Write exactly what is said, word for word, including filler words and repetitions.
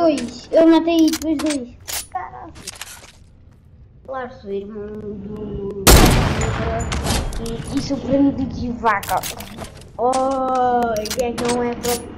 dois. Eu matei depois dois. Caralho. Claro, sou irmão do... E, e sou primo de vaca. Oh, é que não é próprio.